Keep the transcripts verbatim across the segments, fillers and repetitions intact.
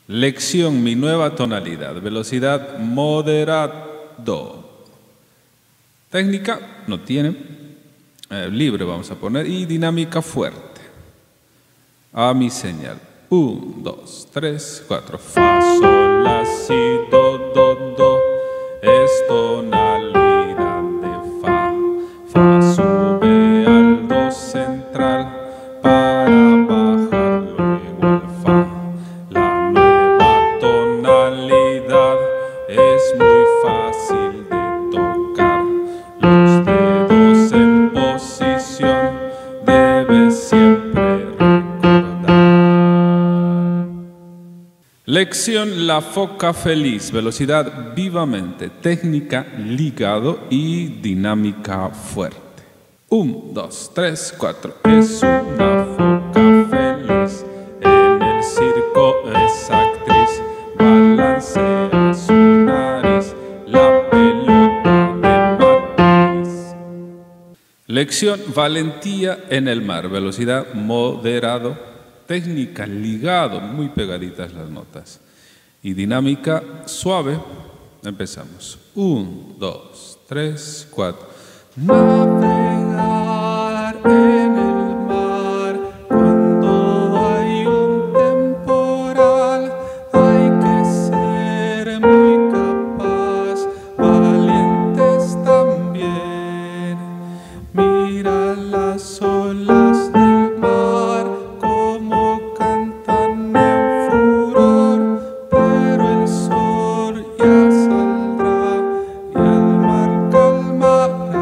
Lección, mi nueva tonalidad, velocidad moderado. Técnica, no tiene, eh, libre vamos a poner, y dinámica fuerte. A mi señal. Un, dos, tres, cuatro. Fa, sol, la, si, do, do, do. Es tonalidad de fa. Fa sube al do central para bajar luego al fa. La nueva tonalidad es muy fácil de tocar. Los dedos en posición debes siempre recordar. Lección, la foca feliz, velocidad vivamente, técnica ligado y dinámica fuerte. Un, dos, tres, cuatro. Es una foca feliz, en el circo es actriz, balancea su nariz, la pelota de matiz. Lección, valentía en el mar, velocidad moderado, técnica ligado, muy pegaditas las notas, y dinámica suave. Empezamos. Un, dos, tres, cuatro. Navegar en el mar cuando hay un temporal, hay que ser muy capaz, valientes también. Mira las olas del mar como cantan en furor, pero el sol ya saldrá y el mar calmará.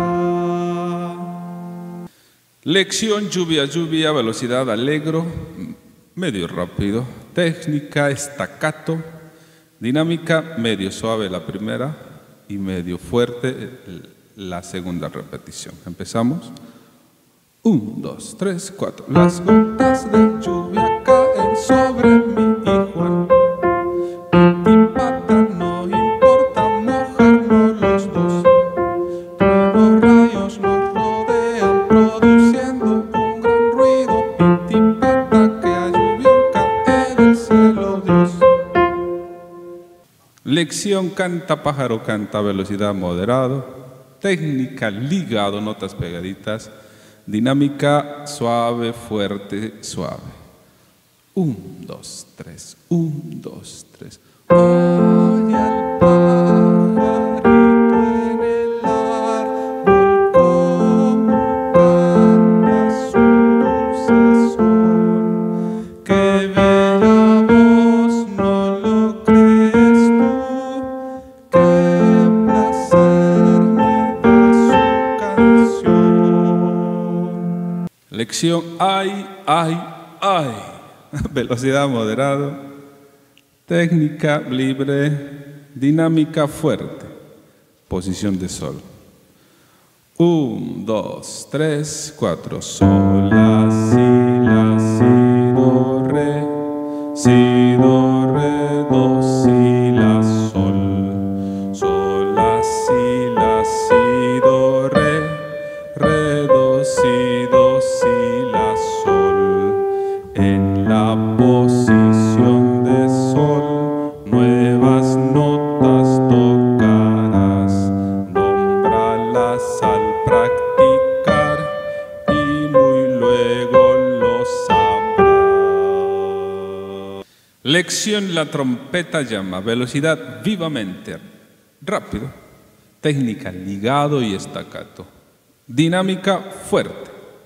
Lección, lluvia, lluvia, velocidad alegro, medio rápido, técnica staccato, dinámica medio suave la primera y medio fuerte la segunda repetición. Empezamos. Un, dos, tres, cuatro. Las gotas de lluvia caen sobre mí y Juan. Pitipata, no importa mojarnos los dos. Truenos, rayos nos rodean produciendo un gran ruido. Pitipata, que a lluvia cae del cielo Dios. Lección, canta pájaro canta, velocidad moderado, técnica ligado, notas pegaditas, dinámica suave, fuerte, suave. Un, dos, tres, un, dos, tres. Oye al pajarito en el árbol como canta su dulce son. Qué bella voz, ¿no lo crees tú? Qué placer me da su canción. Lección, ay, ay, ay. Velocidad moderado, técnica libre, dinámica fuerte, posición de sol. Un, dos, tres, cuatro. Sol, la, si, la, si, do, re, si, do, re, do, si, la, sol. Sol, la, si, la, si, do, re, re, do, si, do, si, la, sol. En la posición de sol, nuevas notas tocarás, nómbralas al practicar y muy luego lo sabrás. Lección, la trompeta llama, velocidad vivamente, rápido, técnica ligado y staccato, dinámica fuerte.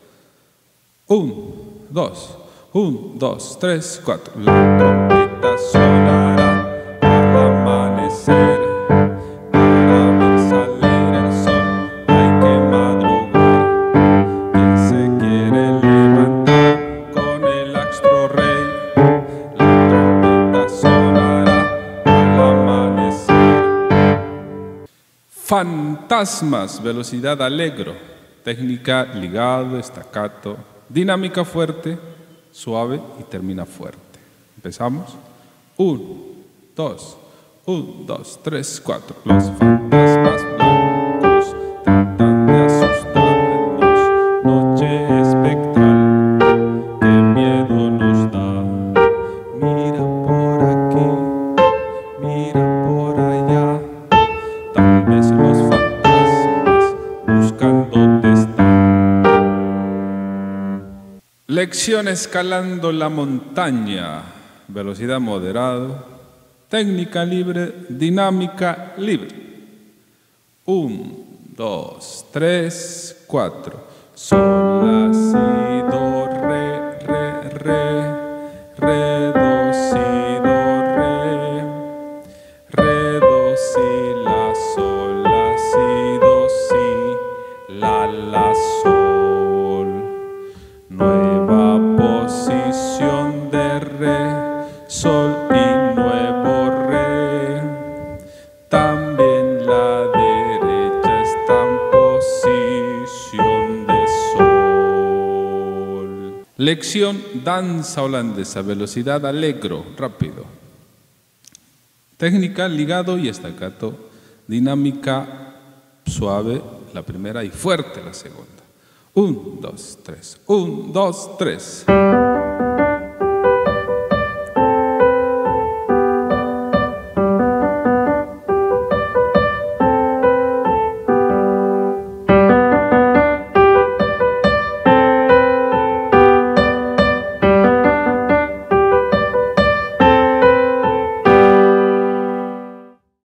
Un, dos. Un, dos, tres, cuatro. La trompeta sonará al amanecer. Para ver salir el sol hay que madrugar. Quien se quiere levantar con el astro rey, la trompeta sonará al amanecer. Fantasmas, velocidad alegro, técnica ligado, staccato, dinámica fuerte, suave y termina fuerte. Empezamos. Un, dos, un, dos, tres, cuatro. Los fantasmas blancos tratan de asustarnos. Noche espectral, qué miedo nos da. Mira por aquí. Lección escalando la montaña, velocidad moderado, técnica libre, dinámica libre. Un, dos, tres, cuatro. Sol, la, si, do, re, re, re, re, do, si, do, re, re, do, si, la, sol, la, si, do, si, la, la, sol. Nueva posición de re, sol y nuevo re. También la derecha está en posición de sol. Lección danza holandesa, velocidad allegro, rápido. Técnica ligado y staccato, dinámica suave la primera y fuerte la segunda. Un, dos, tres. Un, dos, tres.